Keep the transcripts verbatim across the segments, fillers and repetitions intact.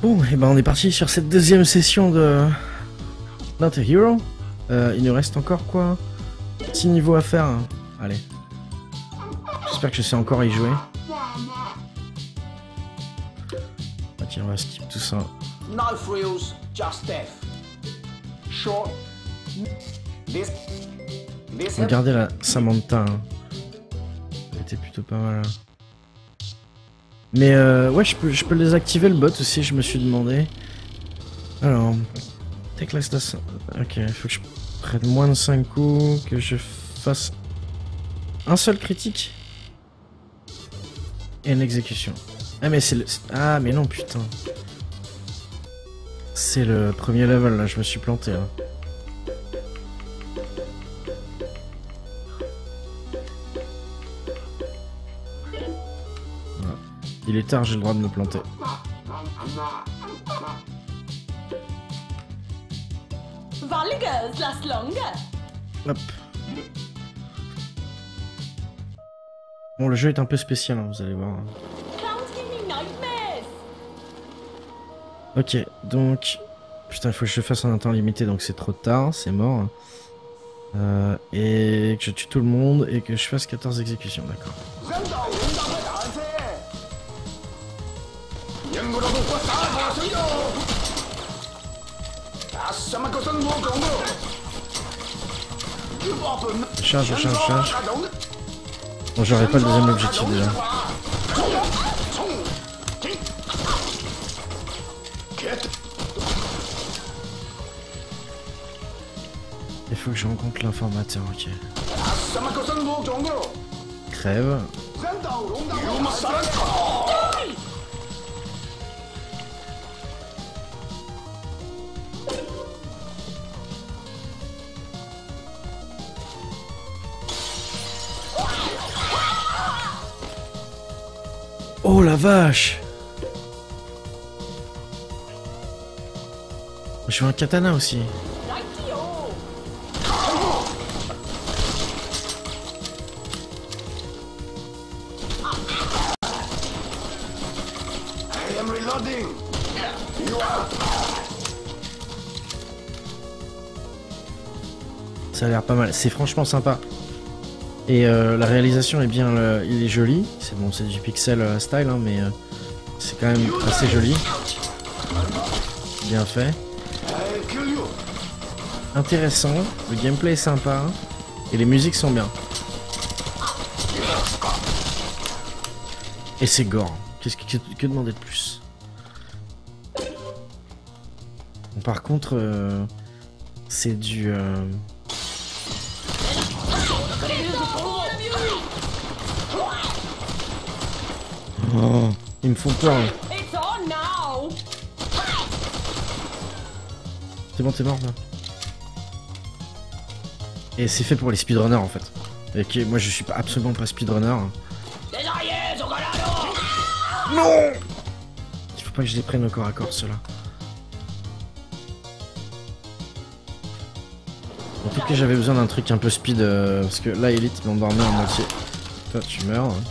Bon, et ben on est parti sur cette deuxième session de Not a Hero. Euh, il nous reste encore quoi? six niveaux à faire. Allez. J'espère que je sais encore y jouer. Ok, on va skip tout ça. No frills, just death. Short. This. This. Regardez la Samantha. Hein. Elle était plutôt pas mal. Hein. Mais euh, ouais, je peux, je peux désactiver le bot aussi, je me suis demandé. Alors, take less than... Ok, il faut que je prenne moins de cinq coups, que je fasse un seul critique. Et une exécution. Ah mais c'est le... Ah mais non, putain. C'est le premier level là, je me suis planté là. Il est tard, j'ai le droit de me planter. Hop. Bon, le jeu est un peu spécial, hein, vous allez voir. Ok, donc... Putain, il faut que je fasse un temps limité, donc c'est trop tard, c'est mort. Euh, et que je tue tout le monde et que je fasse quatorze exécutions, d'accord. Charge, charge, charge. Bon, j'aurais pas le deuxième objectif déjà. Il faut que je rencontre l'informateur, ok. Crève. Oh la vache! Je veux un katana aussi. Ça a l'air pas mal, c'est franchement sympa. Et euh, la réalisation est bien, euh, il est joli. C'est bon, c'est du pixel euh, style, hein, mais euh, c'est quand même assez joli. Bien fait. Intéressant, le gameplay est sympa. Et les musiques sont bien. Et c'est gore. Qu'est-ce que, que, que demander de plus? Bon, par contre, euh, c'est du... Euh... Oh, ils me font peur. C'est bon, t'es mort là. Et c'est fait pour les speedrunners en fait. Et que moi je suis pas, absolument pas speedrunner. Non! Il faut pas que je les prenne au corps à corps ceux-là. En tout cas j'avais besoin d'un truc un peu speed euh, parce que là Elite m'endormait en moitié. Toi tu meurs. Hein.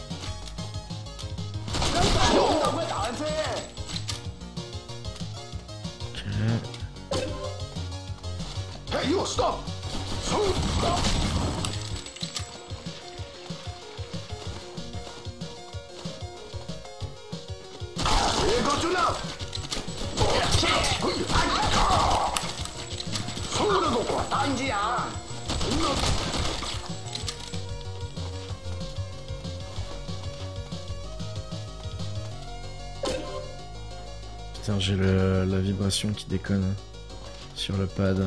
Putain, j'ai le la vibration qui déconne sur le pad.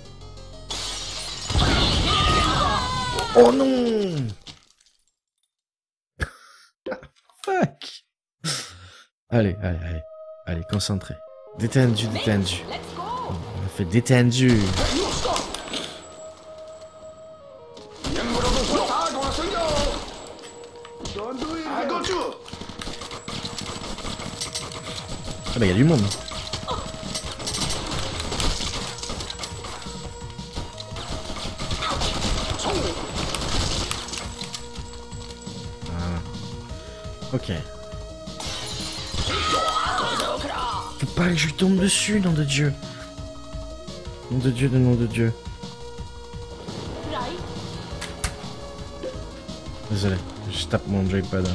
Oh non! Fuck! Allez, allez, allez. Allez, concentré. Détendu, détendu. On a fait détendu. Ah bah y'a du monde. Ah. Ok. pas que je lui tombe dessus, nom de Dieu. Nom de Dieu, de nom de Dieu. Désolé, je tape mon joypad.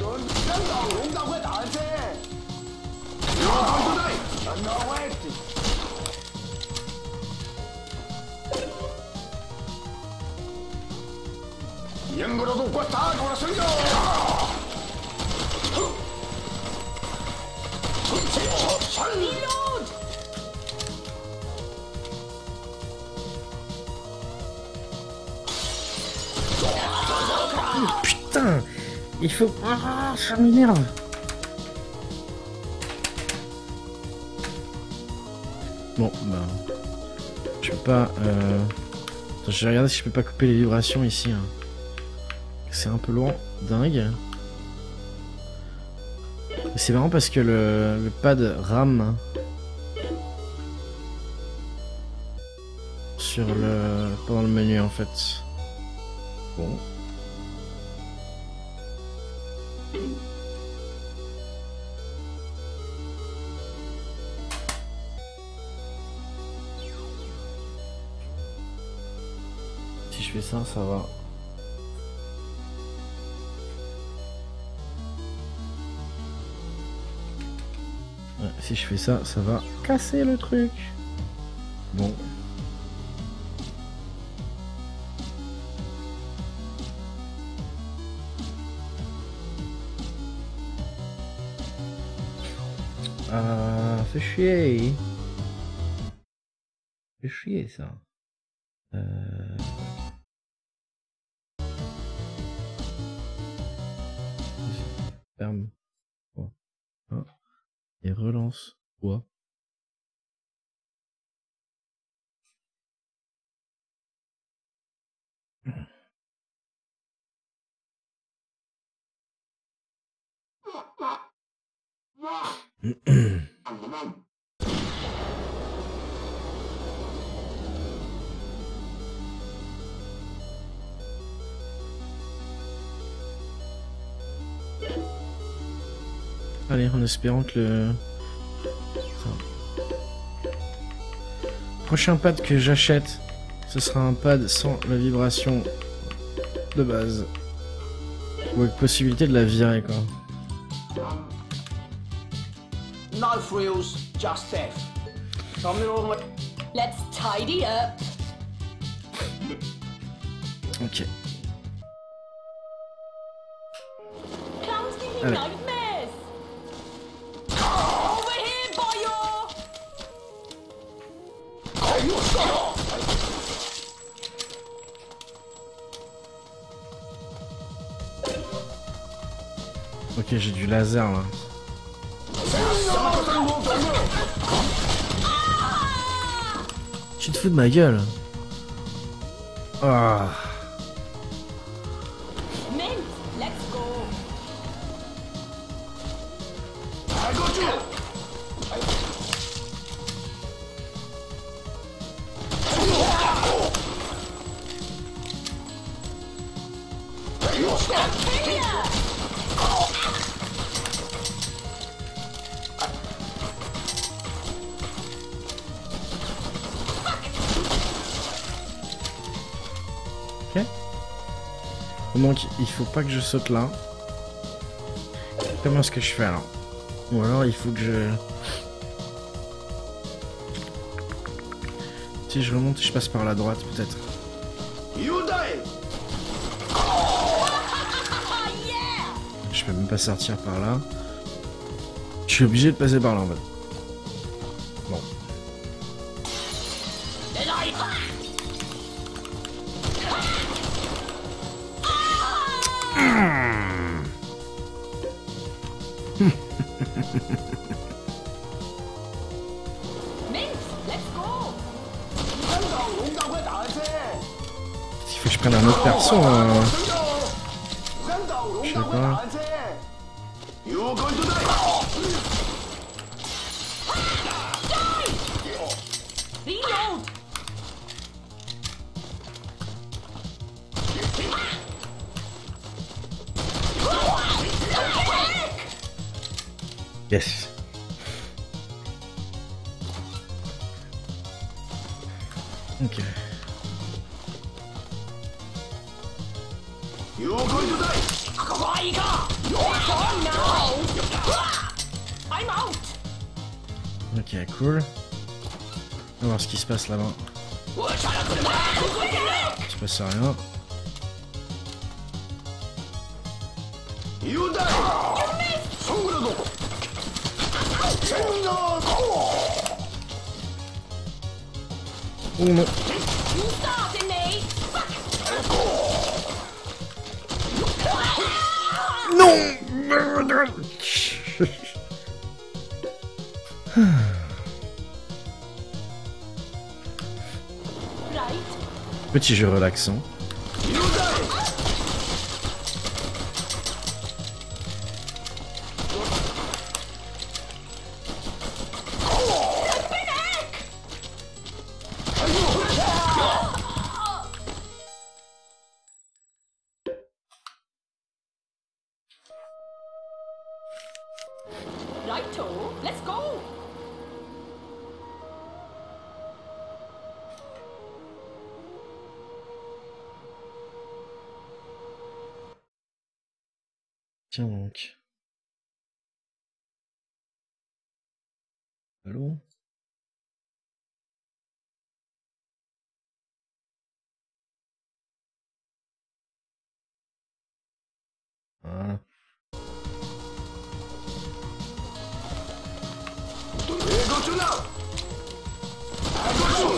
Putain, il faut... Ah, ça m'énerve. Bon, bah... Je peux pas... Euh... Attends, je vais regarder si je peux pas couper les vibrations ici. Hein. C'est un peu lourd. Dingue. C'est marrant parce que le, le pad rame sur le... pendant le menu en fait. Bon. Si je fais ça, ça va. Ouais, si je fais ça, ça va casser le truc. Bon. Ah, fait chier. Fait chier ça. Euh... Ferme. Oh. Oh. Et relance. Quoi? Allez, en espérant que le... Ça. Prochain pad que j'achète, ce sera un pad sans la vibration de base. Ou avec possibilité de la virer, quoi. No frills, just death. Let's tidy up. Ok. Clowns give me Allez. nightmares. Over here, boyo. Ok, j'ai du laser là. Tu te fous de ma gueule. Ah. Mint, let's go. Ok. Donc il faut pas que je saute là. Comment est-ce que je fais alors? Ou alors il faut que je... Si je remonte, je passe par la droite peut-être. Je peux même pas sortir par là. Je suis obligé de passer par là en fait. Bon. Il faut que je prenne un autre perso. Euh... Je sais pas. Reload. Yes. Ok. You're going to die. Oh no! I'm out! Ok, cool. On va voir ce qui se passe là-bas. Il se passe rien. You die. Songrado. Oh non. You started me! Non. Right? Petit jeu relaxant. You die. Righto, let's go! Tiens donc. Allô? Voilà. Hey, go to now. I got you.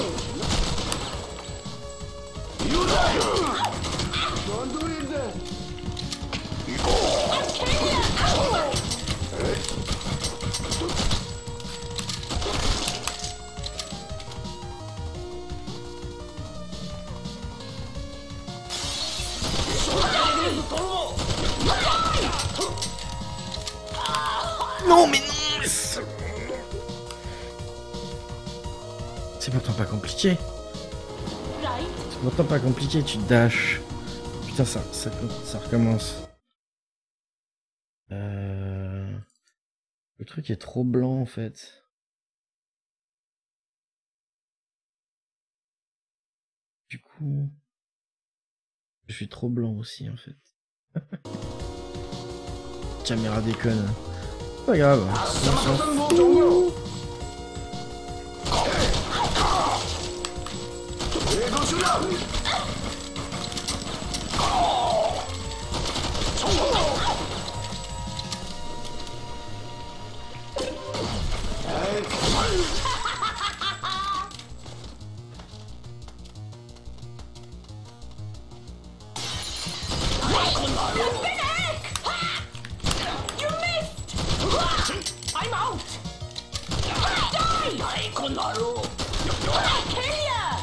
You die. Don't do it then. Non mais non mais c'est... C'est pourtant pas compliqué. Right? C'est pourtant pas compliqué, tu dash. Putain ça, ça, ça recommence. Euh... Le truc est trop blanc en fait. Du coup... Je suis trop blanc aussi en fait. Caméra déconne. Pas grave. On s'en fout. Hey, go to now. You missed! I'm out! Die! I'll kill ya!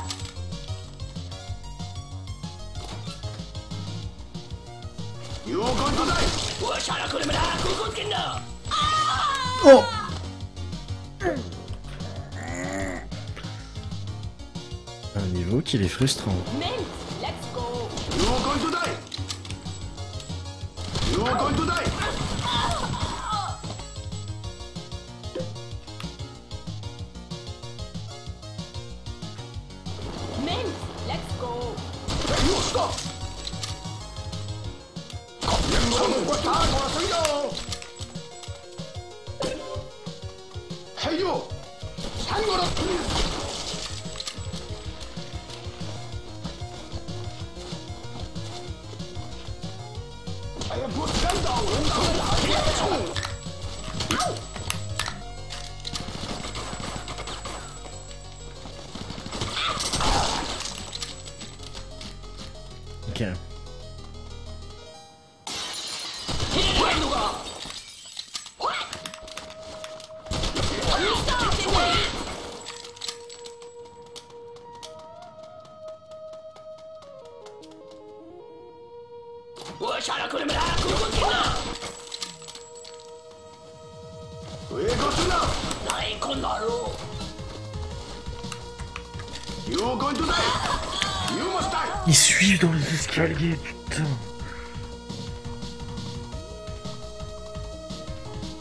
You're going to die. Oh! Un niveau qui est frustrant. Mint, let's go! You're going to die. You're going to die. Mint, let's go! Hey, you stop. Hey, you. 상거라. I am put them down. Ok. We go to now. You're going to die. You must die. Ils suivent dans les escaliers, putain.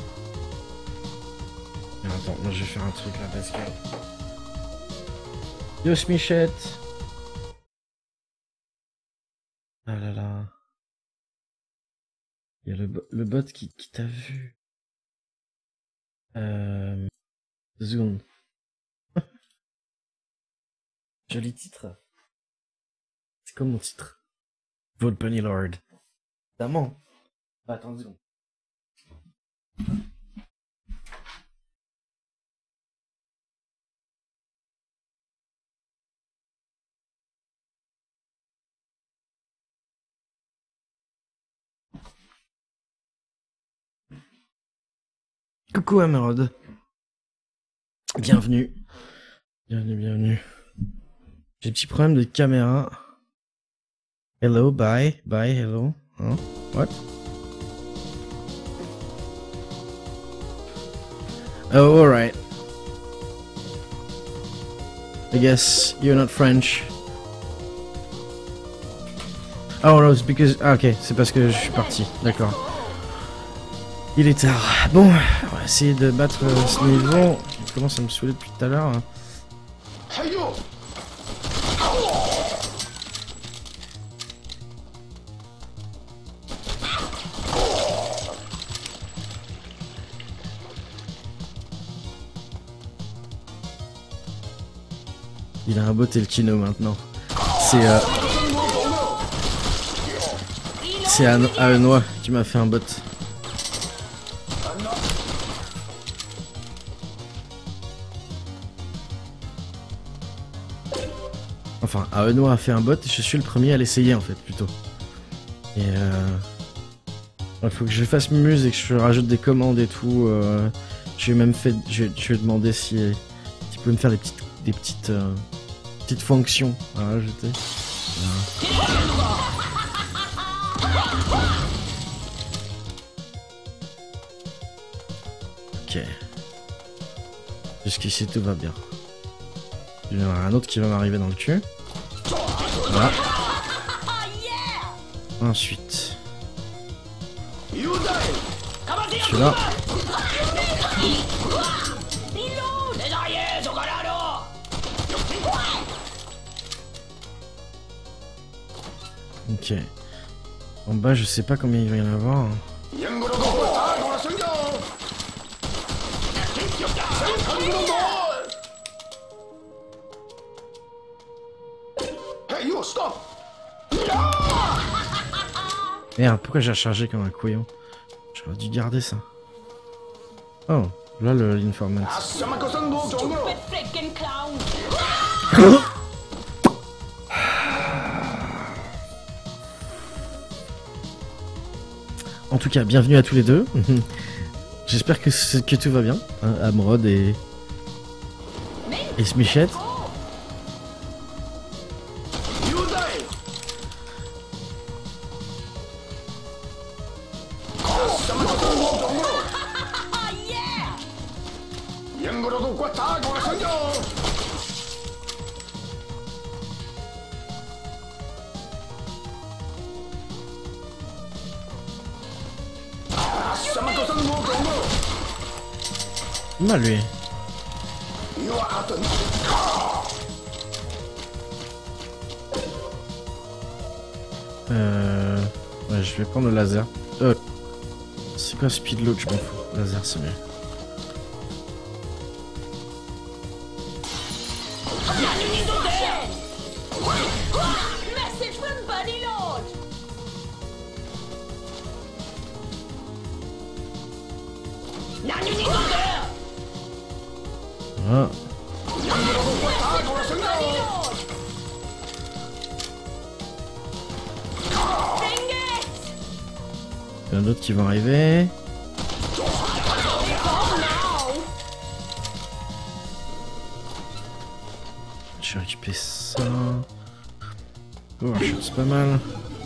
Mais attends, moi je vais faire un truc là parce que... Yo Smichette. Ah là là. Il y a le, bo le bot qui, qui t'a vu. Euh... Zoom. Joli titre. C'est comme mon titre. Vote Bunny Lord. Évidemment. Ah, attends une seconde. Coucou Emerald. Bienvenue. Bienvenue, bienvenue. J'ai des petits problèmes de caméra. Hello, bye, bye, hello. Hein? What? Oh, alright. I guess you're not French. Oh no, it's because... Ah ok, c'est parce que je suis parti, d'accord. Il est tard. Bon, on va essayer de battre euh, ce niveau. Il commence à me saouler depuis tout à l'heure. Hein. Il a un bot et le kino maintenant. C'est euh... C'est Aenois qui m'a fait un bot. Enfin, Aenois a fait un bot et je suis le premier à l'essayer en fait plutôt. Et euh... il faut que je fasse muse et que je rajoute des commandes et tout. Euh... J'ai même fait, je vais demander si tu peux me faire des petites, des petites, euh... petites fonctions à rajouter. Voilà. Ok. Jusqu'ici tout va bien. Il y en a un autre qui va m'arriver dans le cul. Voilà. Ensuite. Celui-là. Ok. En bas, je sais pas combien il va y en avoir. Merde, pourquoi j'ai rechargé comme un couillon? J'aurais dû garder ça. Oh, là le l'informant. En tout cas, bienvenue à tous les deux. J'espère que, que tout va bien. Hein, Amrod et... et Smichette. Mal lui. Euh... Ouais, je vais prendre le laser. Euh... C'est quoi speed load? Je m'en fous. Laser, c'est mieux. Ah. Il y en a d'autres qui vont arriver. Je vais récupérer ça. Oh, c'est pas mal.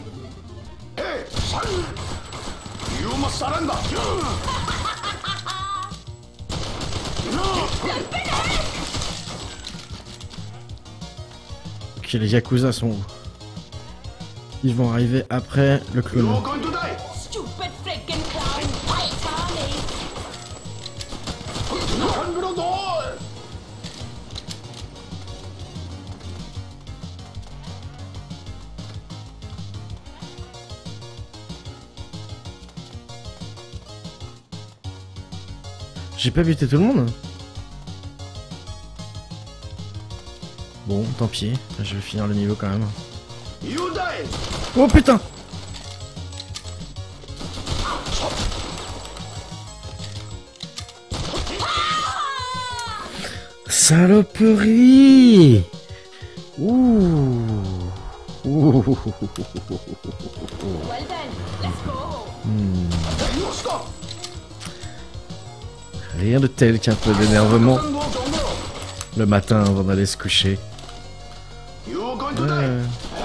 Ok, les Yakuza sont où? Ils vont arriver après le clown. J'ai pas buté tout le monde. Bon, tant pis. Je vais finir le niveau quand même. You die. Oh putain! Saloperie! Ouh! Ouh! Well then, let's go. Hmm. Hey, you stop. Rien de tel qu'un peu d'énervement Don't go, don't go. le matin avant d'aller se coucher. You going to die. Ouais.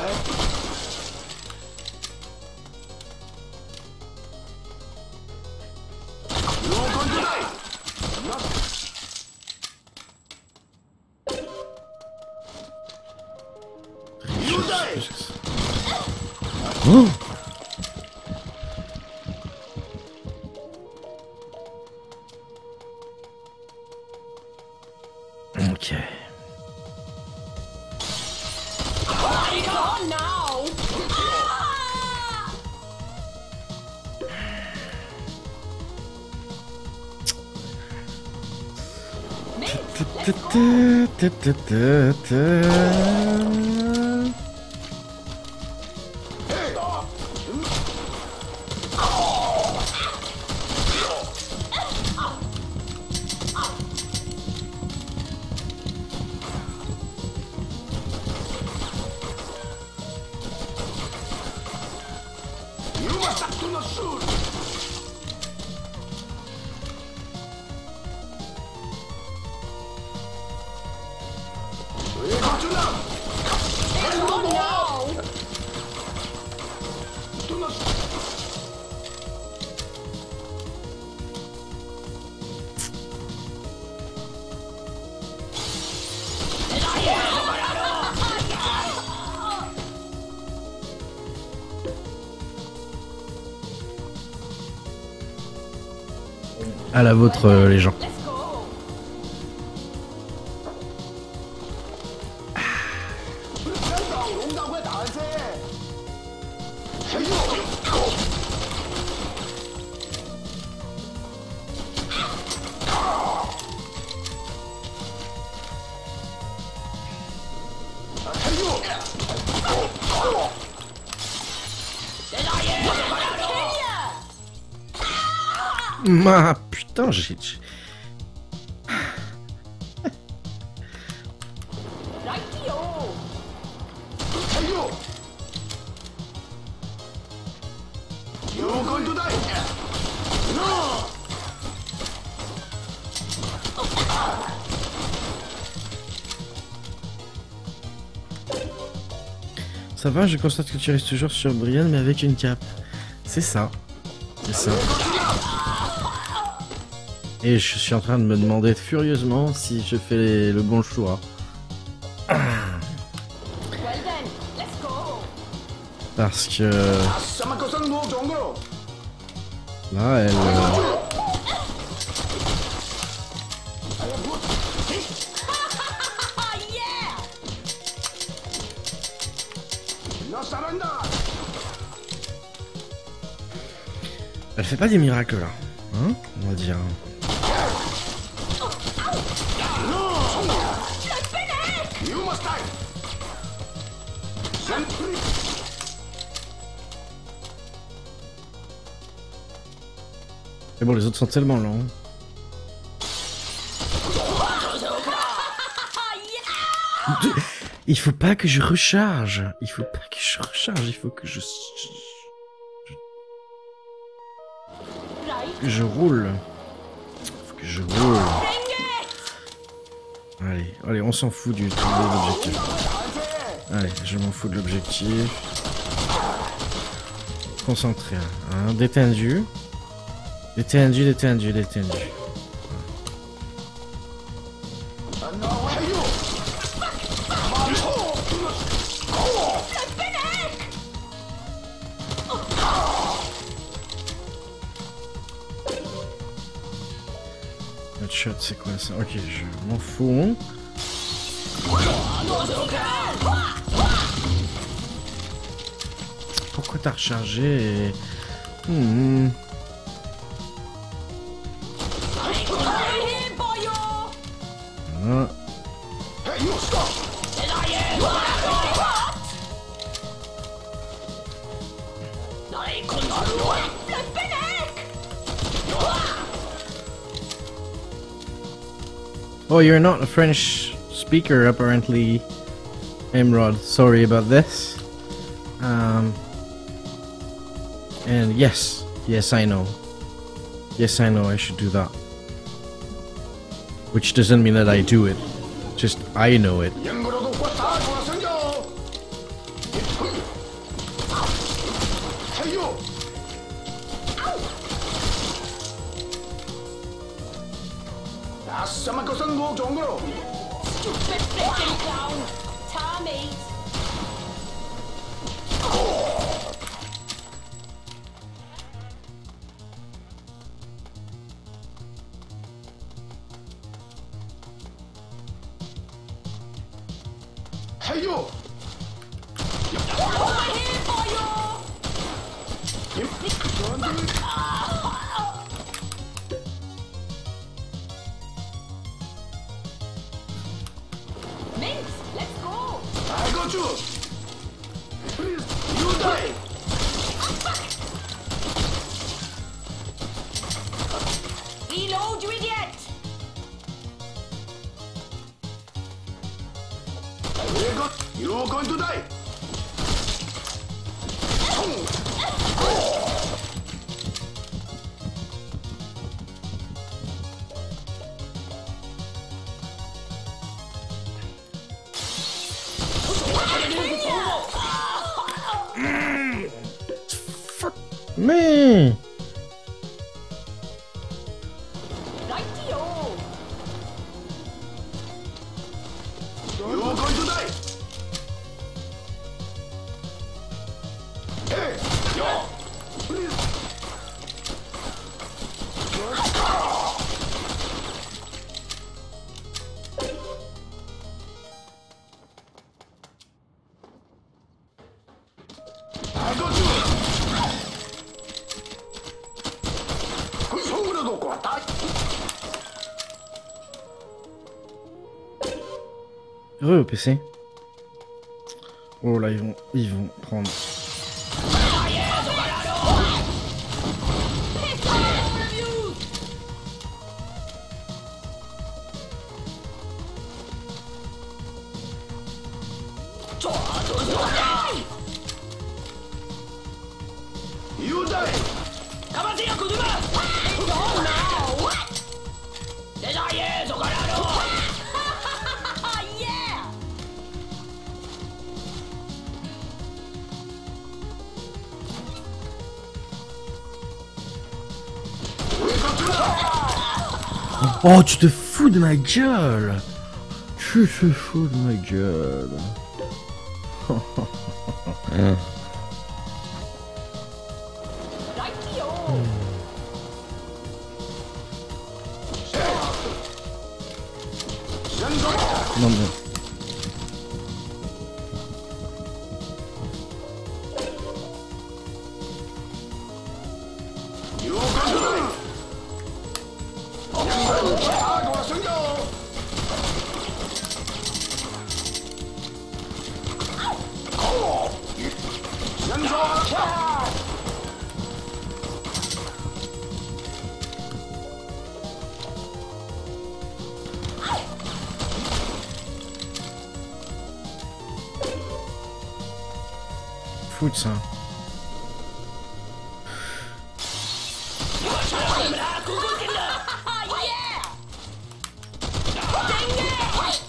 You going to die. You die. Oh! Ok. Come on now. Ah! Minx, let's go. You must have to not shoot. We got you now. Come on now. Do not. À la vôtre, euh, les gens. Let's go. Ah putain, j'ai... j'ai- Rightio. You're going to die. No. Ça va, je constate que tu restes toujours sur Brian, mais avec une cape. C'est ça. C'est ça. Et je suis en train de me demander furieusement si je fais le bon choix. Well then, let's go. Parce que... Samako-san no dongo. Là, elle... euh, Ah yeah. No surrender. Elle fait pas des miracles, là. Hein? On va dire. You must die. Sentry. Mais bon, les autres sont tellement lents. Ah yeah. Il faut pas que je recharge. Il faut pas que je recharge. Il faut que je... Right. que je roule. Faut que je roule. Dang it. Allez, allez, on s'en fout du de l'objectif. Allez, je m'en fous de l'objectif. Concentré, hein, détendu. Détendu, détendu, détendu. Notre shot, c'est quoi ça? Ok, je m'en fous. Pourquoi t'as rechargé et... Hmm. Voilà. Hey, you stop! Oh, you're not a French speaker, apparently, Emerald. Sorry about this. Um, and yes, yes, I know. Yes, I know I should do that. Which doesn't mean that I do it. Just, I know it. Hey, you! Sama ko sang mo jongro. Stupid freaking clown! Tommy! Hey, you! Over here for you! Minx, let's go! I got you! Please, you die! Reload, you idiot! We got you're going to die! Me! Rightio! You're going to die! Hey! Yo! Please! I got you! 손으로 놓고 왔다! Heureux au P C. Oh là, ils vont, ils vont prendre. You die! Yeah! Oh, tu te fous de ma gueule! Tu te fous de ma gueule! Rightio! Non mais... You going to die! 양말을 다 생겨! 연속! Fou de ça. Yeah! Dang it!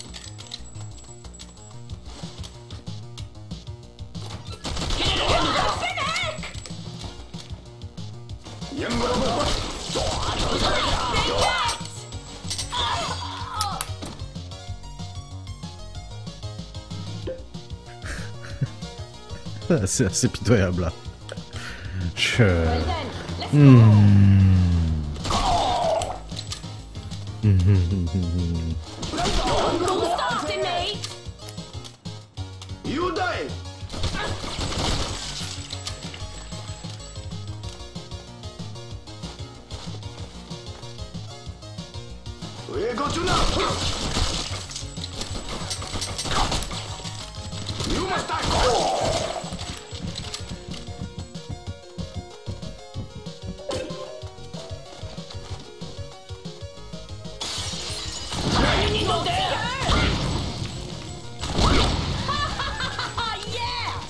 양말을 C'est assez pitoyable là. Je... Well then, let's go! Don't start it, mate! You die! We go to now! must die. Yeah!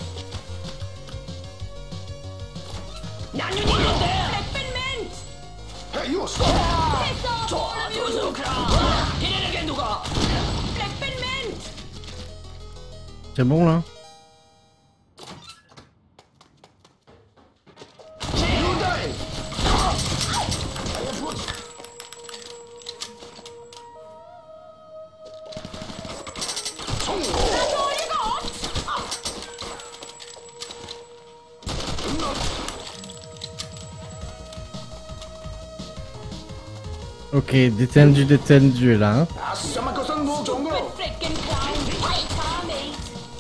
Peppermint! Hey, you stop. Piss off, all of you! Peppermint! C'est bon là? You die. That's all you got? Ok, détendu, détendu là. Hein. Asama-san mo Jongoro. Frickin' clown! Wait, Tommy!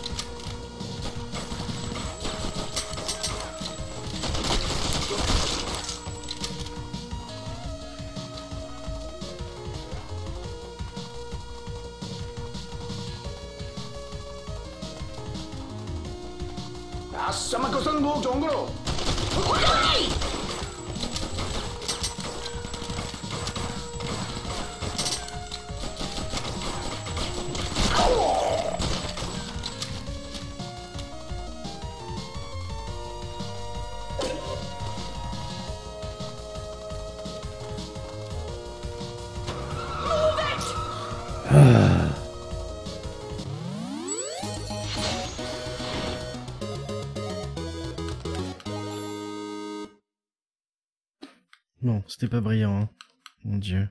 Asama-san mo Jongoro. Non, c'était pas brillant. Hein. Mon dieu.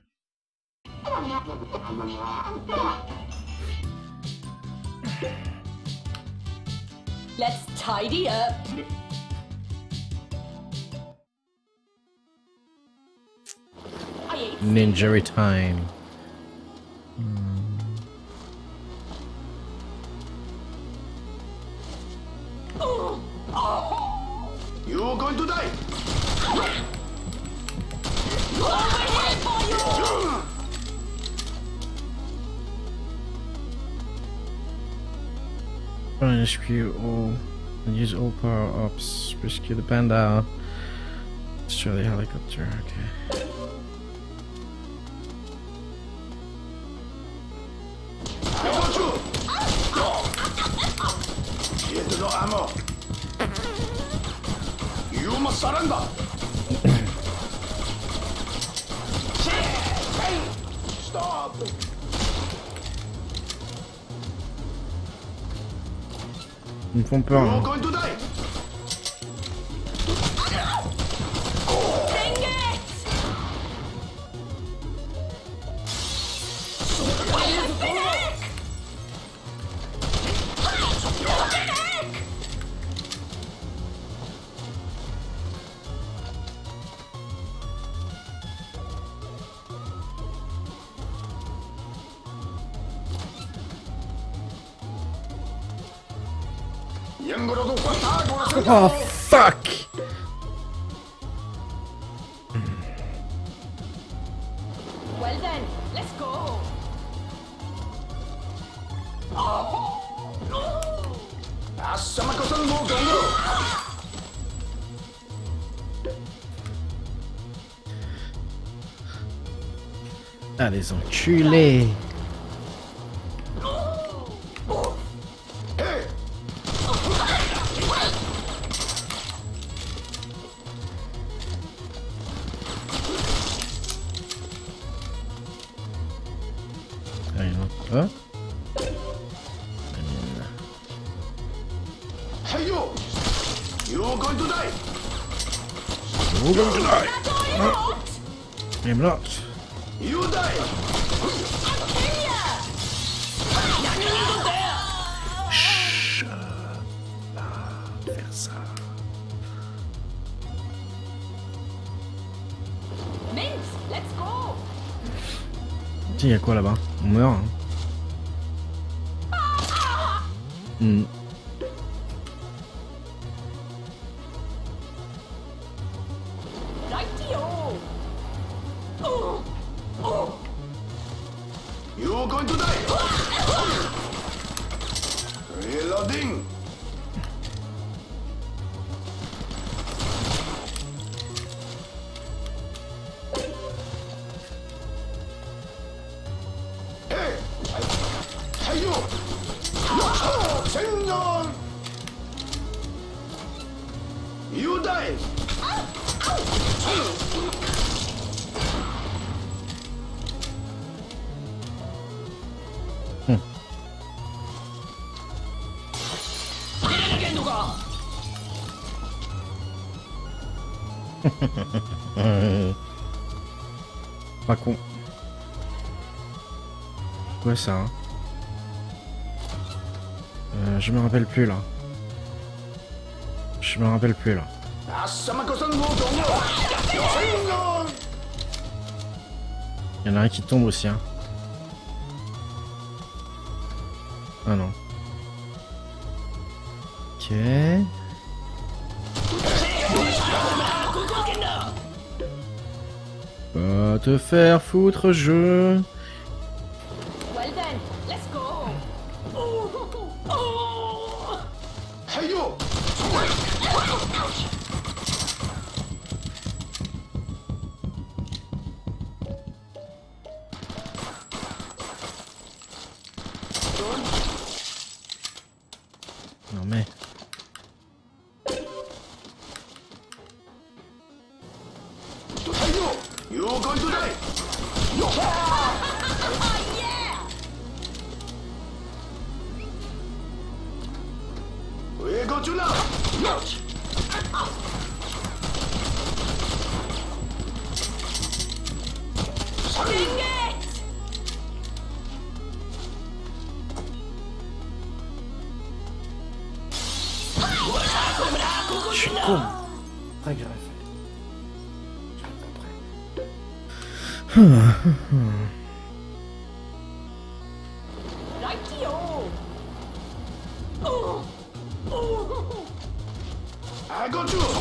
Let's tidy up. I ate Ninja time. You're going to die. overhead for you! Try and rescue all and use all power ups. Rescue the panda. Destroy the helicopter. Okay. I want you. Get no ammo. You must surrender. Hey, stop. Ils me font peur. You're Hein. going to die. Dang it! What the heck? What the heck? Yangoro do Fatago. Oh fuck! Well then, let's go. Asama-san mo Jongoro. Ah les enculés! Hey, Ah, il y en a pas. hey you. You're going to die. Oh, going to die! That's all you got? I'm not. You die. Faire ça. Mint, let's go. Tiens, y'a quoi là-bas? On meurt. Hein. Hmm. Rightio. Oh, oh. You're going to die. Reloading. 생존! You die! Pas con. Quoi ça hein euh, Je me rappelle plus là. Je me rappelle plus là. Il y en a un qui tombe aussi hein. Ah non. Ok. Va te faire foutre jeu. Well then, let's go. Hey you! Non mais. Hey you! You're going to die! We're going to now! Dang it! Je suis con. Très grave. Rightio. Oh. Oh. I got you!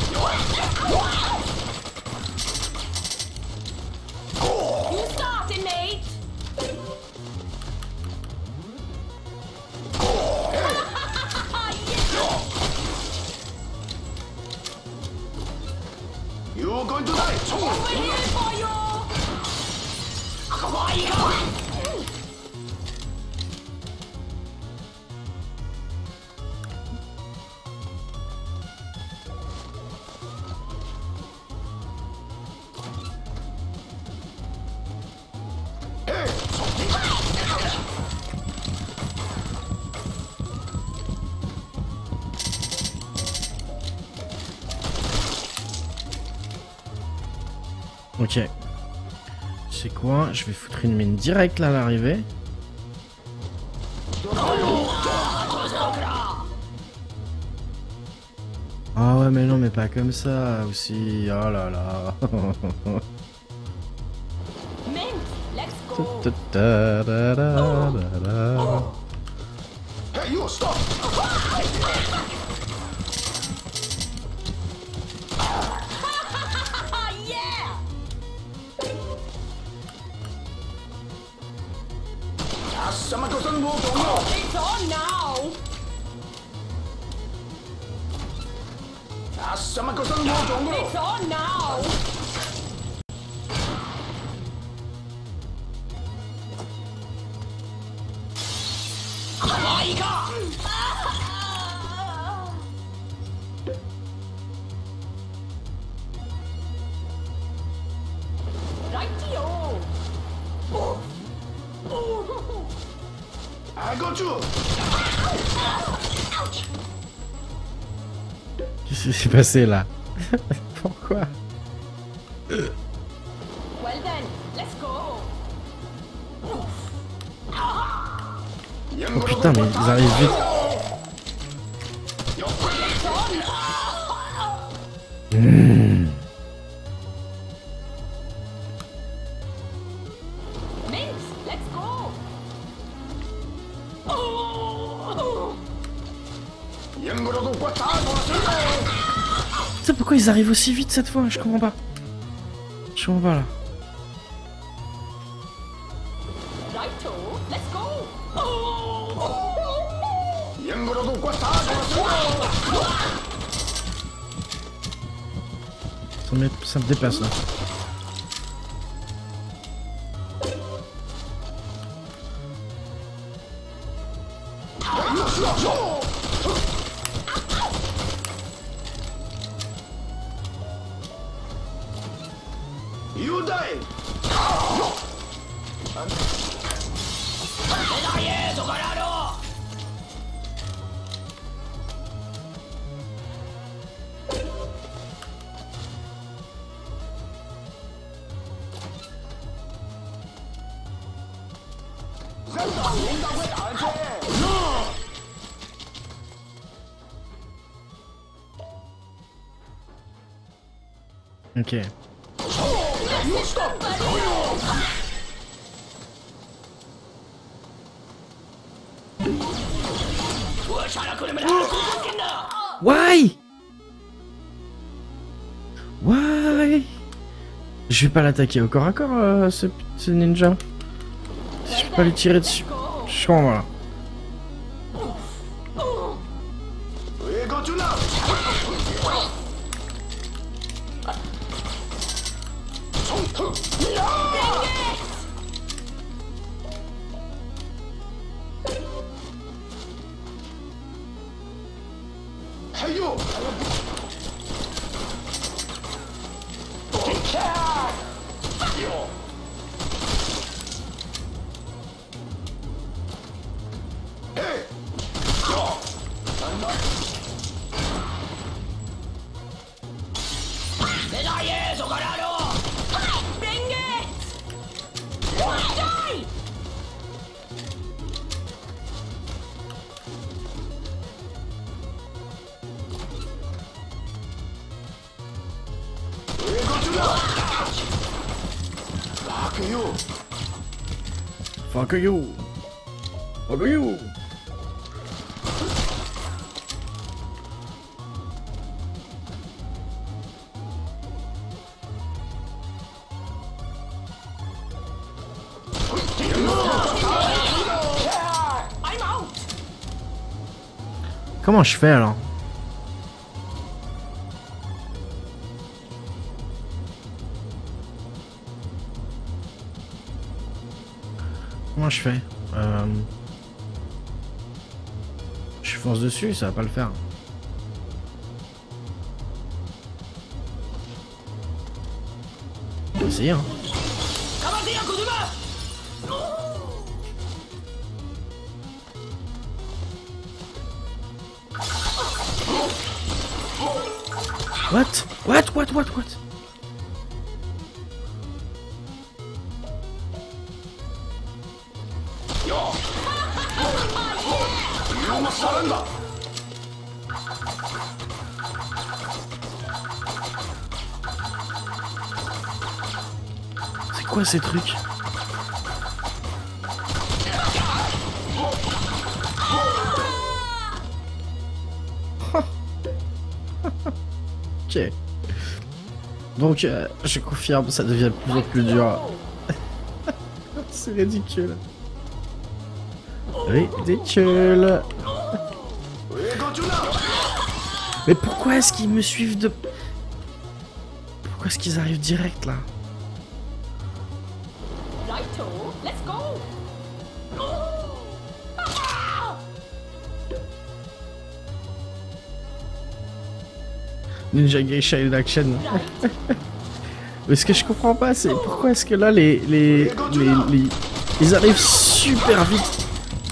You started, mate. You're going to die! We're here for you. Ok. C'est quoi? Je vais foutre une mine directe là à l'arrivée. Ah ouais mais non mais pas comme ça aussi. Oh là là. Mint, let's go. Hey you, stop! Yeah. Asama-san will go now! It's on now. Asama-san will go now! It's on now. Rightio. Oh. Oh. I got you! Qu'est-ce qui s'est passé là? Pourquoi? Well then, let's go. Oh putain mais ils arrivent vite. Mmh. Mint, let's go. Oh. Putain pourquoi ils arrivent aussi vite cette fois? Je comprends pas. Je comprends pas là. Righto, let's go. Oh. Ça me, ça me dépasse là. You die. Ok. Why? Why? Je vais pas l'attaquer au corps à corps, euh, ce petit ninja. Je vais pas lui tirer dessus. Je comprends, voilà. We go to now. Hey you. Hey. Bring it! Die! We go to now. Fuck you. Fuck you. Fuck you. I'm out! Comment je fais alors? Comment je fais? euh... Je fonce dessus, ça va pas le faire. On va essayer, hein. What? What? What? What? What? You must surrender. C'est quoi ces trucs? Ok. Donc, euh, je confirme, ça devient de plus en plus dur. C'est ridicule. Ridicule. We go to now. Mais pourquoi est-ce qu'ils me suivent de... Pourquoi est-ce qu'ils arrivent direct là? Righto, let's go! Ninja Geisha in action. Mais ce que je comprends pas, c'est pourquoi est-ce que là les les, les les ils arrivent super vite.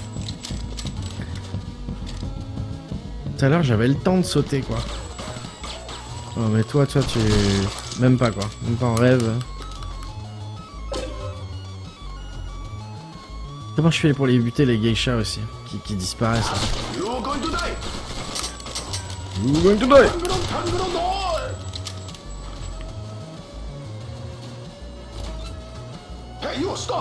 Tout à l'heure j'avais le temps de sauter quoi. Oh mais toi toi tu même pas quoi, même pas en rêve. Comment je fais pour les buter les geishas aussi qui, qui disparaissent là. You going to die. You're going to die. Tanguron, Tanguron, no. Hey you stop.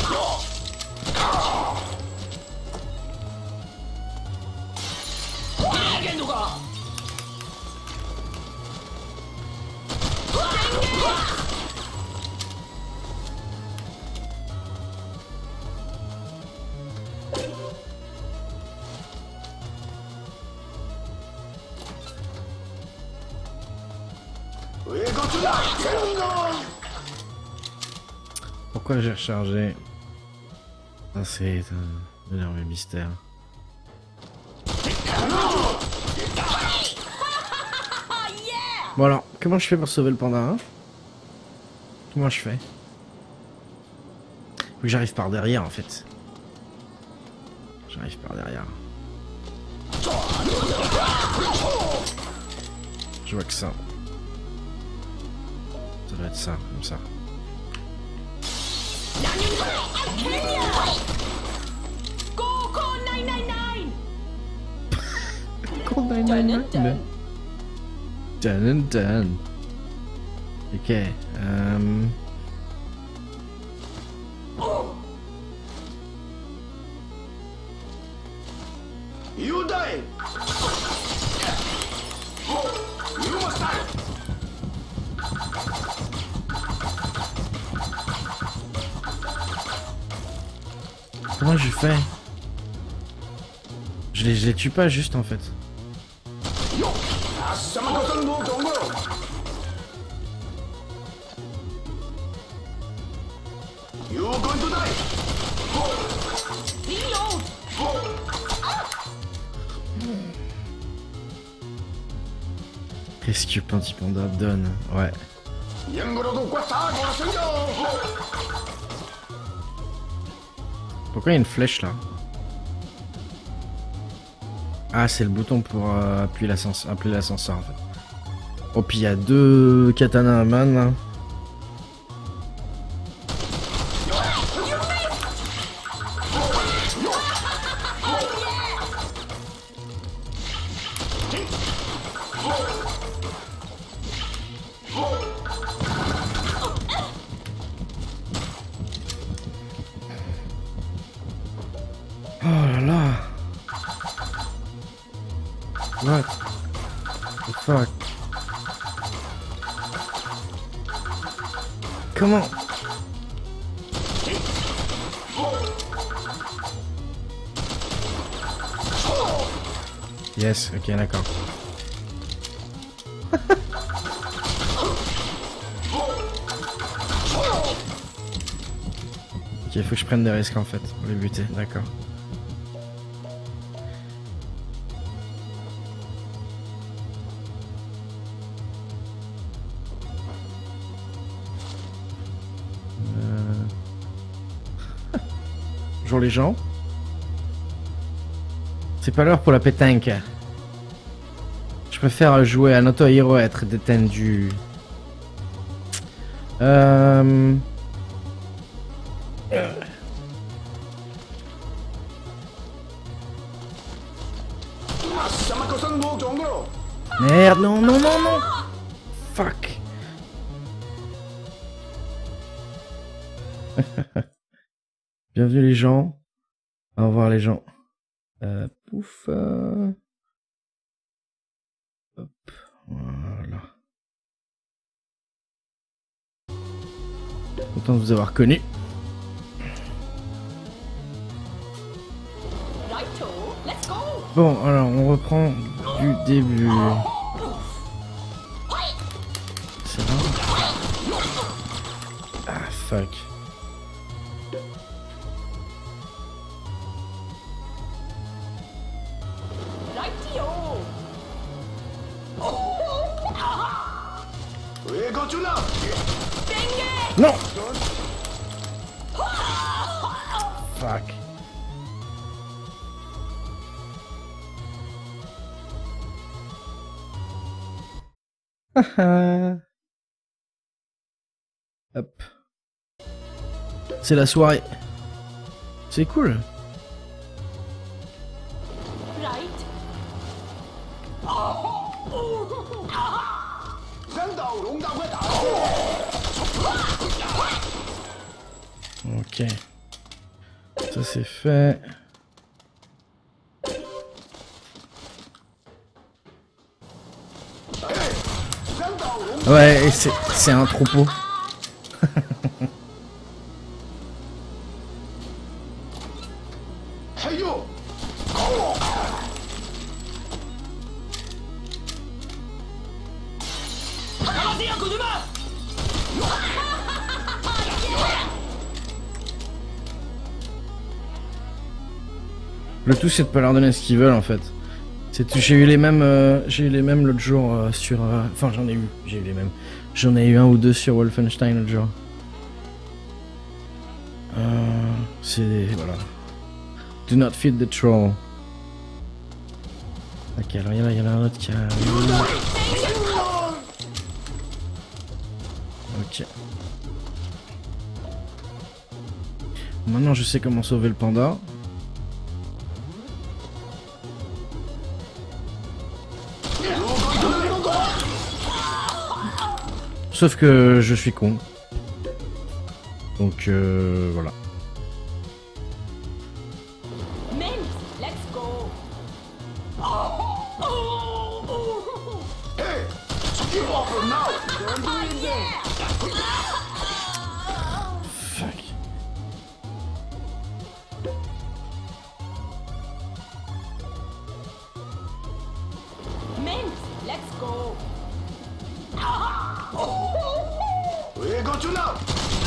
We go to now. Pourquoi j'ai rechargé? Ah, c'est un énorme mystère. Bon alors, comment je fais pour sauver le panda hein? Comment je fais? Faut que j'arrive par derrière en fait. J'arrive par derrière. Je vois que ça. Ça doit être ça, comme ça. Dun dun. Ok. Euh... You die. You must die. Comment je fais? Je les, je les tue pas juste en fait. You're going to die. Reload. Qu'est-ce que Panty Panda donne? Ouais. Pourquoi il y a une flèche là? Ah, c'est le bouton pour euh, appuyer l'ascenseur appuyer l'ascenseur en fait. Oh, puis il y a deux katana à man là. Oh là là. What the fuck? Comment? Yes, ok, d'accord. Ok, il faut que je prenne des risques en fait pour les buter, d'accord. Bonjour les gens. C'est pas l'heure pour la pétanque. Je préfère jouer à Noto Hero et être détendu. Euh... Merde, non, non, non, non. Fuck. Bienvenue les gens. Au revoir les gens. Euh, pouf. Euh... Hop. Voilà. Content de vous avoir connu. Bon, alors on reprend du début. C'est là. Ah fuck. Non. Fuck. Hop. C'est la soirée. C'est cool. Ok. Ça c'est fait. Ouais, c'est un troupeau. Le tout c'est de pas leur donner ce qu'ils veulent en fait. C'est tout. J'ai eu les mêmes, euh, j'ai eu les mêmes l'autre jour euh, sur. euh, Enfin, j'en ai eu. J'ai eu les mêmes. J'en ai eu un ou deux sur Wolfenstein l'autre jour. Euh, c'est voilà. Do not feed the troll. Ok, alors il y en a, il y en a un autre qui a. Ok. Maintenant, je sais comment sauver le panda. Sauf que je suis con. Donc euh, voilà. Mint, let's go. Hey, give off her now. Don't do it again. Fuck. Mint, let's go. We go to now.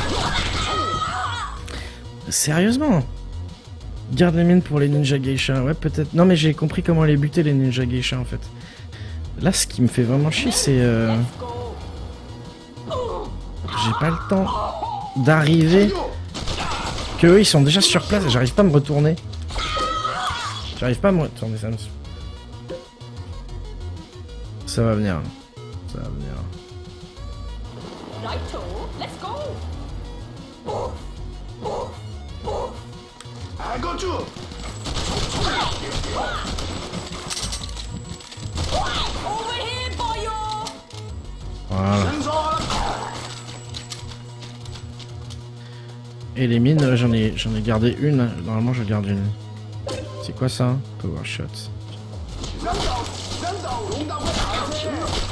Sérieusement? Garde les mines pour les ninja geisha. Ouais, peut-être. Non, mais j'ai compris comment les buter, les ninja geisha, en fait. Là, ce qui me fait vraiment chier, c'est... Euh... Let's go. J'ai pas le temps d'arriver. Que eux, ils sont déjà sur place. J'arrive pas à me retourner. J'arrive pas à me retourner. Ça, me... ça va venir. Ça va venir. Righto, let's go. I go to. Over here, boyo. Voilà. Hands on. Et les mines, j'en ai, j'en ai gardé une. Normalement, je garde une. C'est quoi ça? Power shot. 人走，人走，龙大会打去。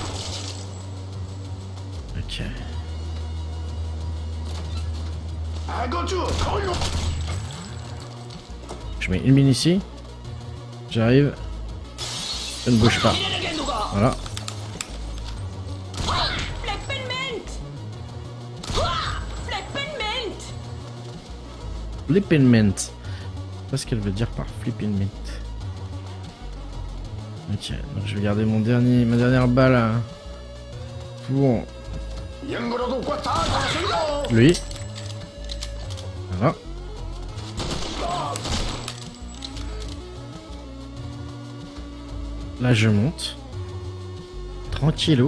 Ok. I go to. Je mets une mine ici. J'arrive. Je ne bouge pas. Voilà. Flippin' mint. Flippin' mint. Flippin' mint. Je sais pas ce qu'elle veut dire par flippin' mint. Ok, donc je vais garder mon dernier, ma dernière balle hein, pour 英国的路过大大水道。 lui. Voilà. Là je monte. Tranquillou.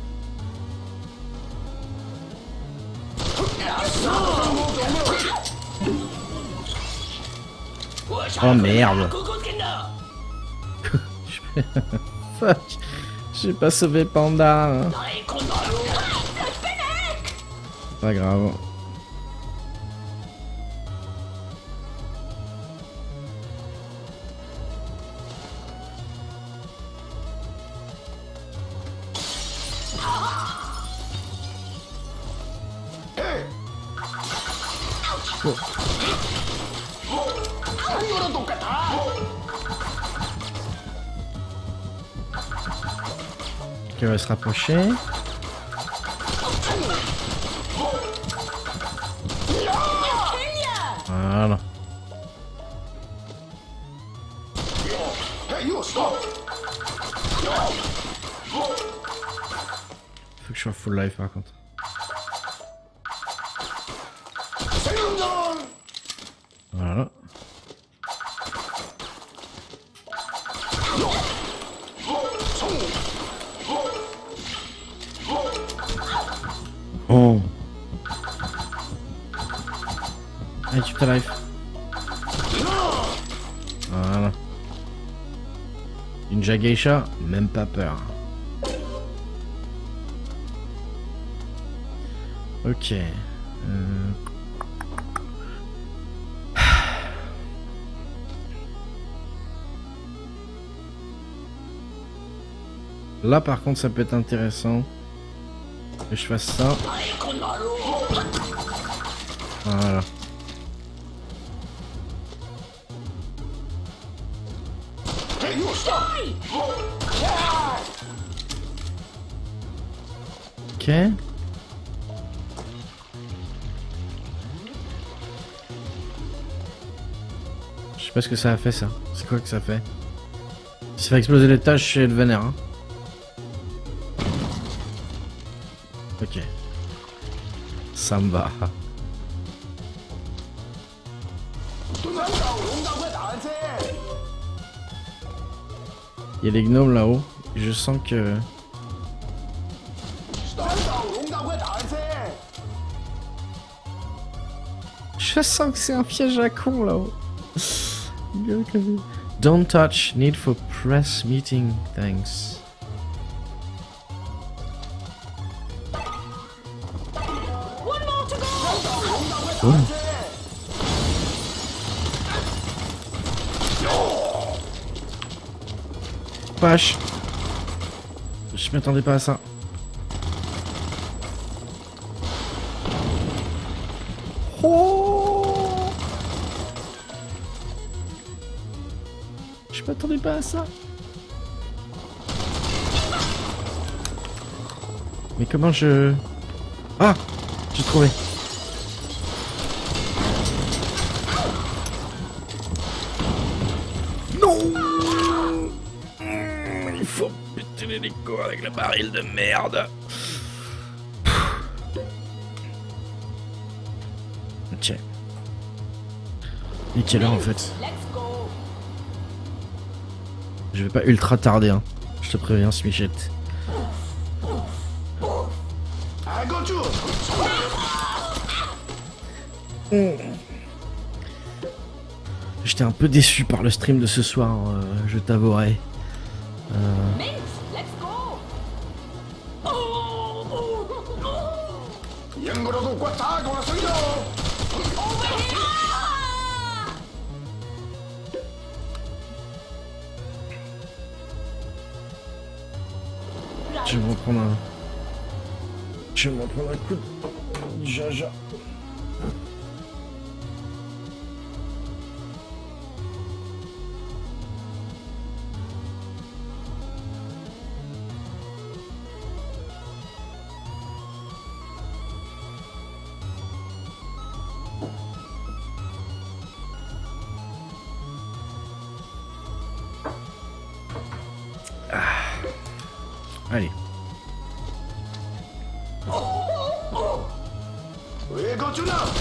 Oh merde. Fuck. J'ai pas sauvé Panda. Hein. Pas grave. Oh. 英国的路过大。 Qui va se rapprocher. Voilà. Hey, you stop. Faut que je sois full life par contre. Voilà. Oh. Allez, tu ta life. Voilà. Ninja Geisha, même pas peur. Ok. Euh... Là par contre ça peut être intéressant que je fasse ça. Voilà. Ok. Je sais pas ce que ça a fait ça. C'est quoi que ça fait? Ça fait exploser les tâches chez le vénère. Hein. Ok. Ça me va. Il y a les gnomes là-haut. Je sens que... Je sens que c'est un piège à con là-haut. Don't touch. Need for press meeting. Thanks. One more to go. Oh. Vache. Je m'attendais pas à ça. Oh. Je m'attendais pas à ça. Mais comment je... Ah, j'ai trouvé. Non. Il faut péter l'hélico avec le baril de merde. Ok. Et quelle heure en fait? Let's go. Je vais pas ultra tarder, hein. Je te préviens, Smichette. I got you. J'étais un peu déçu par le stream de ce soir, euh, je t'avouerai. Euh... Mint, let's go. Oh, oh, oh. Yengoro qua ta con la soy Over here. Je vais m'en prendre un... Je vais m'en prendre un coup de jaja. Allez. We got you now.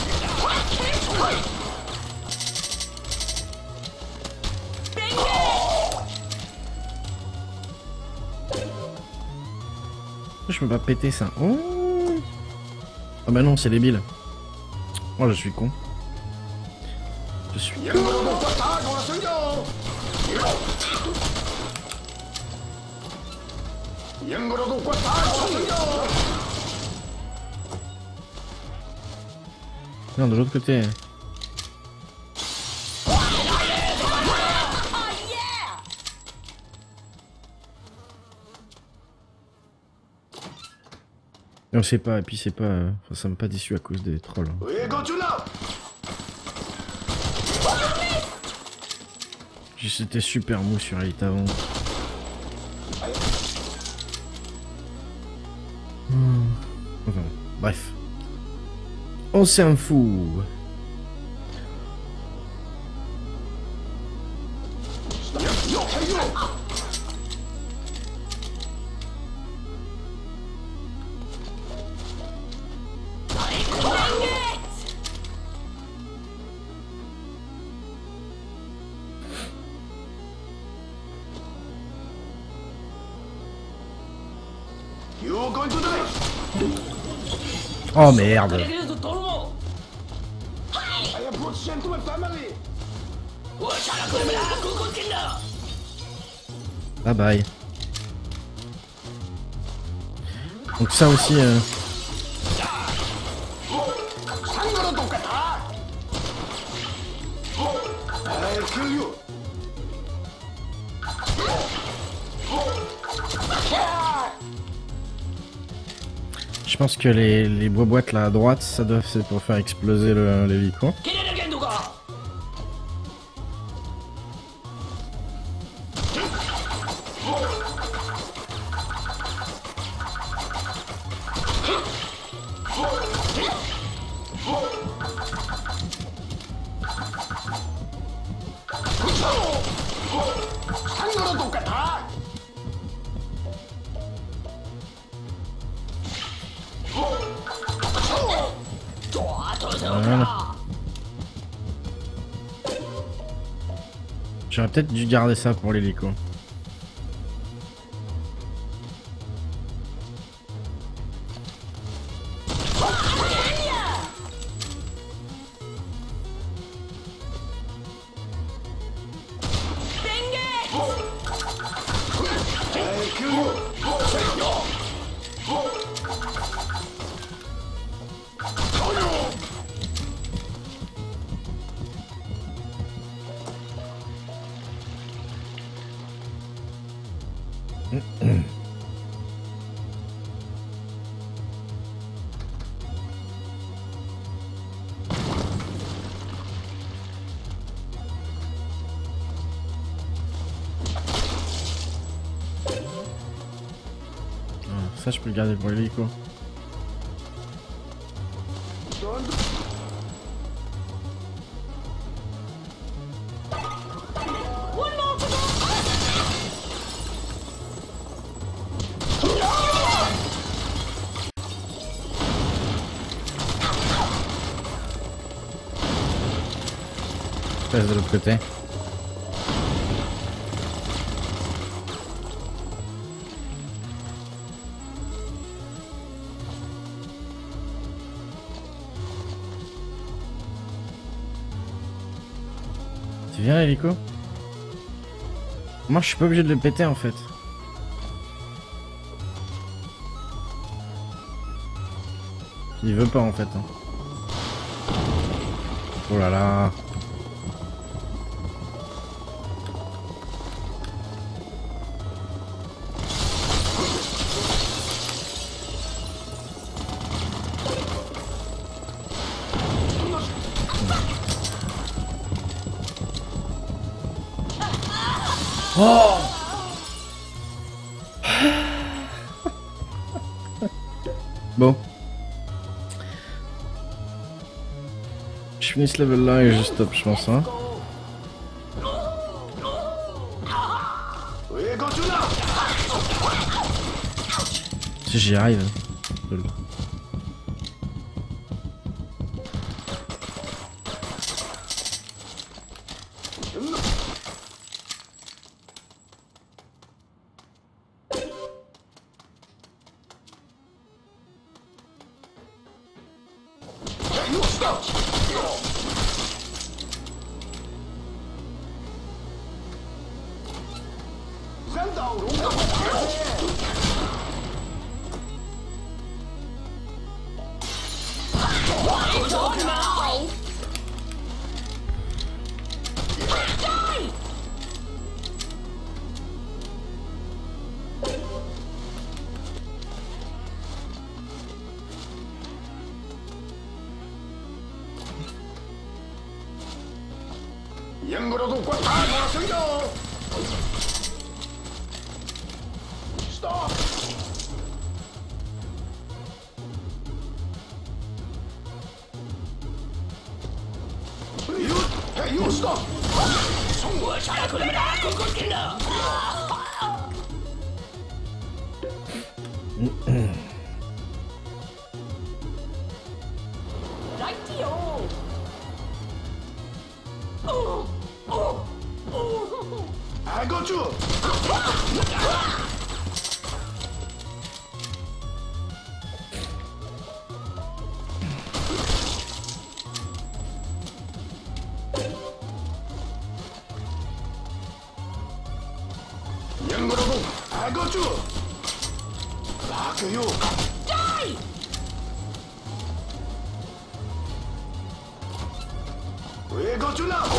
Je peux pas péter ça. Oh, ah bah non, c'est débile. Oh, je suis con. Je suis con. Yengoro qua ta con la soy Yengoro qua ta con la soy Non, de l'autre côté. Oh yeah. Non, c'est pas, et puis c'est pas... euh, Enfin, ça m'a pas déçu à cause des trolls. Hein. We got you now. C'était super mou sur Elite avant. Hmm. Enfin, bref. On s'en fout. You're going to die. Oh merde. I have brought shame to my family. Bye bye. Donc ça aussi... Euh... I'll kill you. Je pense que les, les boîtes là à droite, ça doit c'est pour faire exploser le- l'hélico. 得都跟他。 抓住手 Voilà. J'aurais peut-être dû garder ça pour l'hélico. Ça, je peux le garder pour l'hélico. Passe de l'autre côté. Tu viens l'hélico? Moi je suis pas obligé de le péter en fait. Il veut pas en fait. Hein. Oh là là. Oh bon. Je finis ce level là et je stop je pense hein. Si j'y arrive. Stop! You, hey, you stop! 冲我杀过来了，滚滚滚的！ I got you! Yango Robo, I got you! Fuck you! Die! We got you now!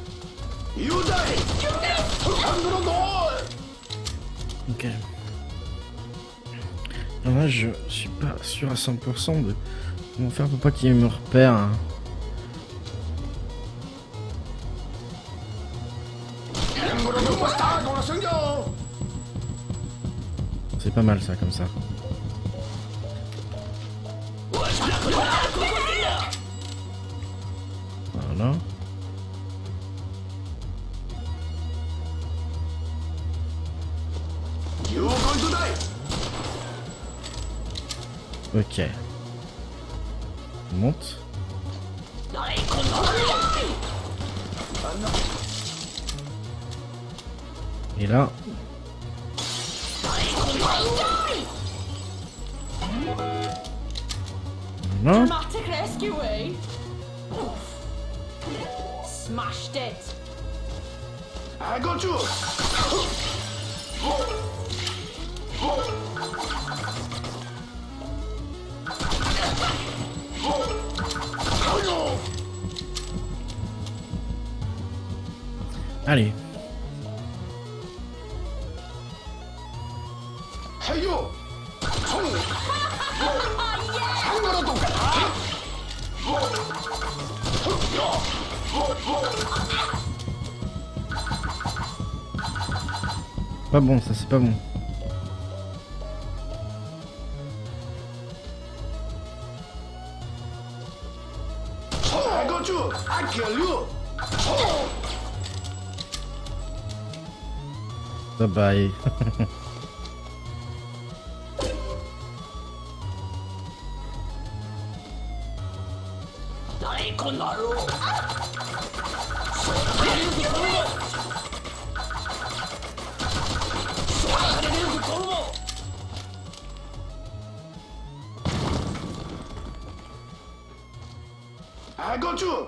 You die! You die! Ok. Là, je suis pas sûr à cent pour cent de comment faire pour pas qu'il me repère. Hein. C'est pas mal ça comme ça. Voilà. Ok. On monte. Et là. Voilà. Dramatic rescue, eh? Smashed it. I got you. Allez. Hey yo. Pas bon, ça c'est pas bon. I got you. I kill you. Bye bye. I got you.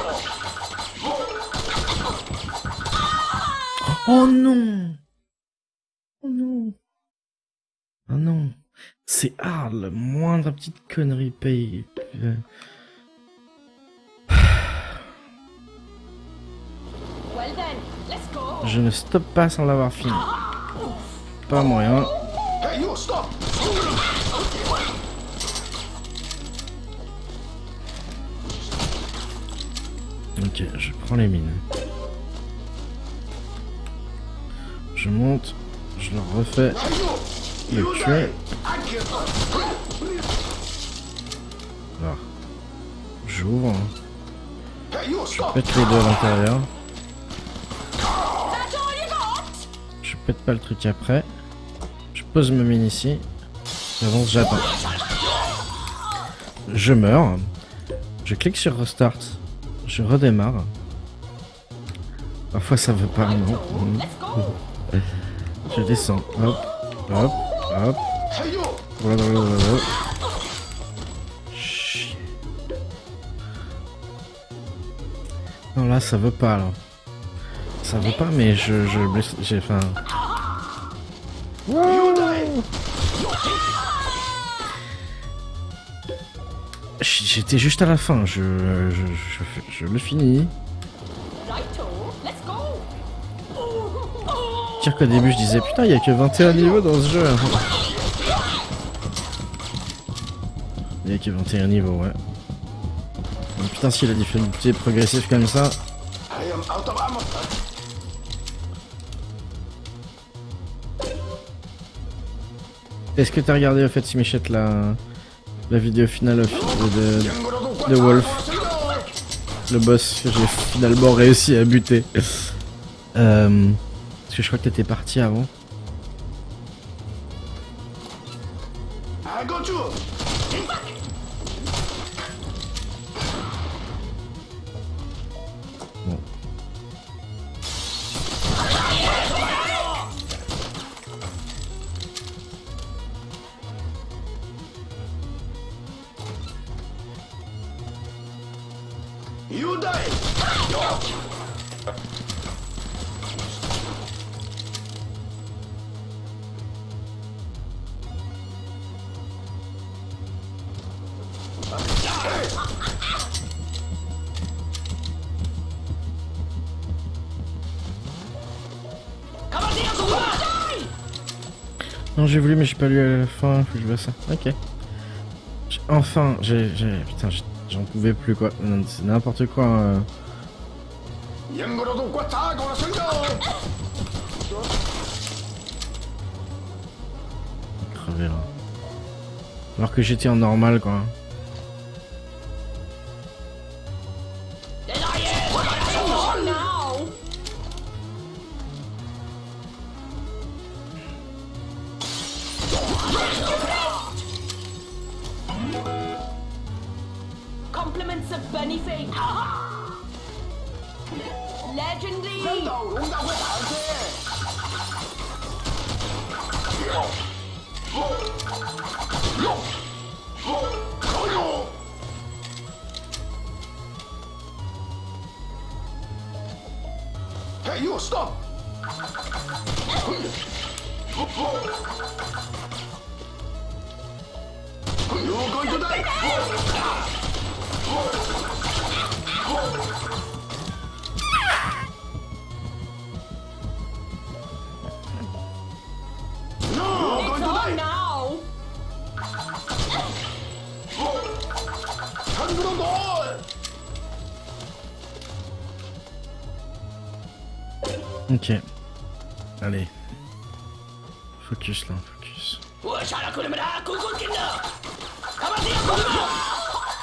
Oh non. Oh non. Oh non. C'est hard, la moindre petite connerie paye. Euh, Well then, let's go. Je ne stoppe pas sans l'avoir fini. Pas moyen. Hey you, stop. Ok, je prends les mines. Je monte, je le refais, Hey you. le You tuer. die. I kill. Alors, j'ouvre, hein. Hey you, stop. Pète les deux à l'intérieur. That's all you got? Je pète pas le truc après. Je pose ma mine ici. J'avance, j'attends. Je meurs. Je clique sur Restart. Je redémarre. Parfois ça veut pas, non. Let's go. Je descends. Hop, hop, hop. Hey you. Blablabla. Chier. Non, là ça veut pas, là. Ça veut pas, mais je... je blesse- j'ai faim. You die. J'étais juste à la fin, je, je, je, je le finis. Righto, let's go. Pire qu'au début je disais putain il y a que vingt et un niveaux dans ce jeu. Il y a que vingt et un niveaux, ouais. Mais putain si la difficulté est progressive comme ça. I am out of ammo. Est-ce que t'as regardé au fait si Michette la, la vidéo finale de, de, de Wolf, le boss que j'ai finalement réussi à buter. Euh, parce que je crois que t'étais parti avant. I got you. Bon. You die. Non, j'ai voulu, mais j'ai pas lu à la fin. Faut que je vois ça. Ok. J'ai- Enfin, j'ai. j'ai- Putain, j'ai- j'en pouvais plus quoi. Non, c'est n'importe quoi. Euh... Crevé là. Alors que j'étais en normal quoi. Oh, now. Compliments of Boniface. Legendary. 道龙大会打去。Hey, you stop! You're going to die! No! You're going It's to on die! now. Turn to the door! Ok. Allez. Focus là, focus. 我杀了車だここ剣だかまってや車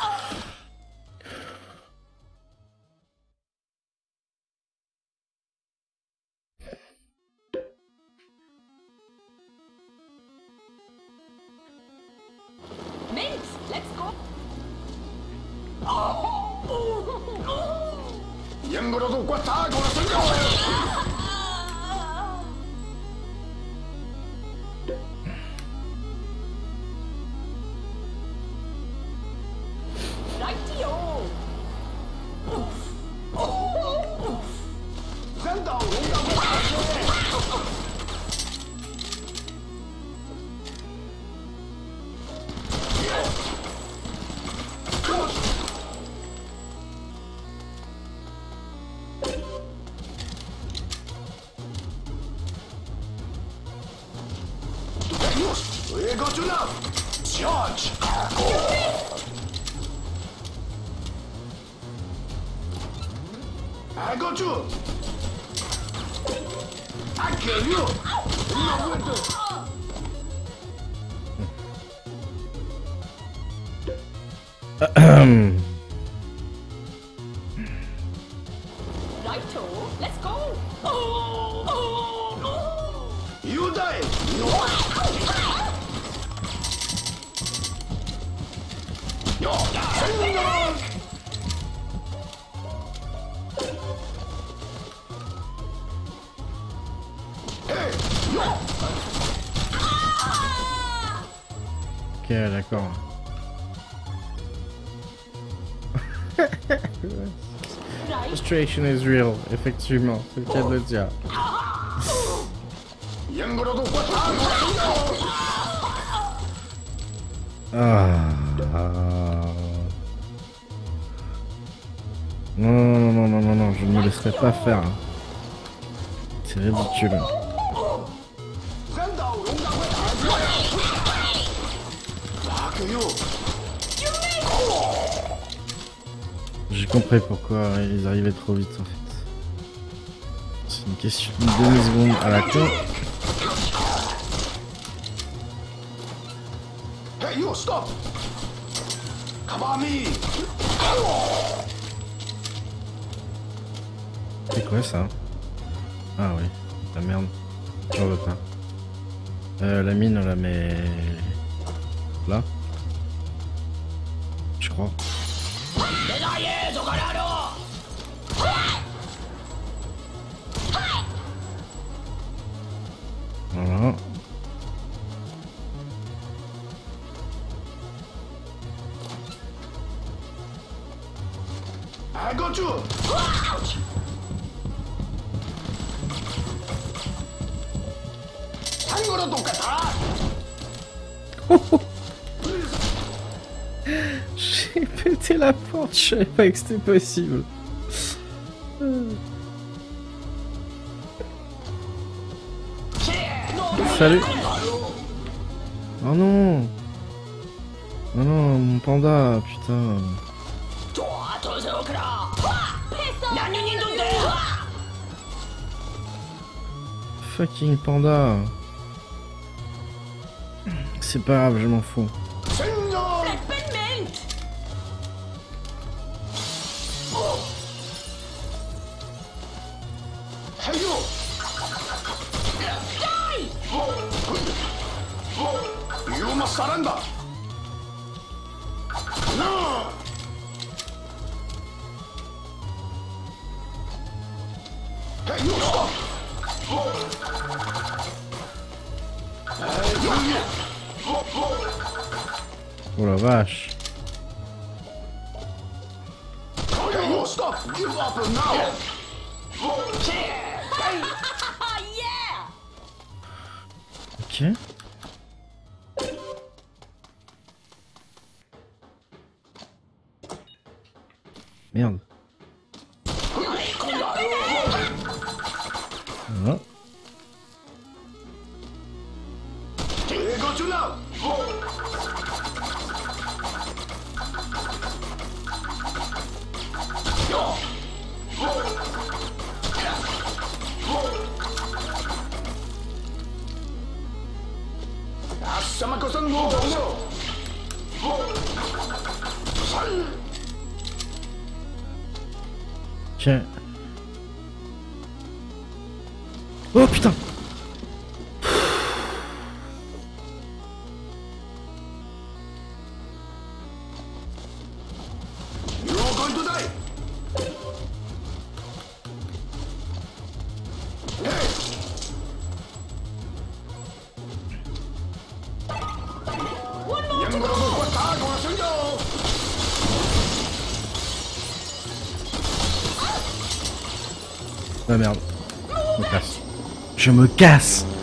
Minx, let's go. 英国的路我打过了身高。 Rightio. 三道龙大会打去。 We go to now. Charge. I got you. I kill you. No window. Ahem. Righto, let's go. You die. No. Yo, Send Hey, yo. Ok, d'accord. Right. Frustration is real, effectivement, c'est le cas de le dire. 英国的路我打过了身高。 Ah. Non, non, non, non, non, non, je ne me laisserai pas faire. C'est ridicule. 三道龙大会打去。Fuck you. J'ai compris pourquoi ils arrivaient trop vite en fait. C'est une question de demi-seconde à la con. Hey, you stop. Come on me. C'est quoi ça? Ah oui, la merde. J'en veux pas. Euh, la mine on la met là. Je crois. デザイエーゾからの Voilà. I got you. 한국으로 똑같아. J'ai pété la porte, je savais pas que c'était possible. Salut. Oh non. Oh non, mon panda, putain. Fucking panda. C'est pas grave, je m'en fous. You must surrender. No. Hey, you stop. Oh la vache. Hey, you stop. Give up now. Yeah! Ok. Merde. Voilà. Hey, go to now. Sama kosan mo. Ok. Oh putain. You're going to die. Hey. Yang berapa kuat aku rasanya. Ah merde. Je me casse. Je me casse.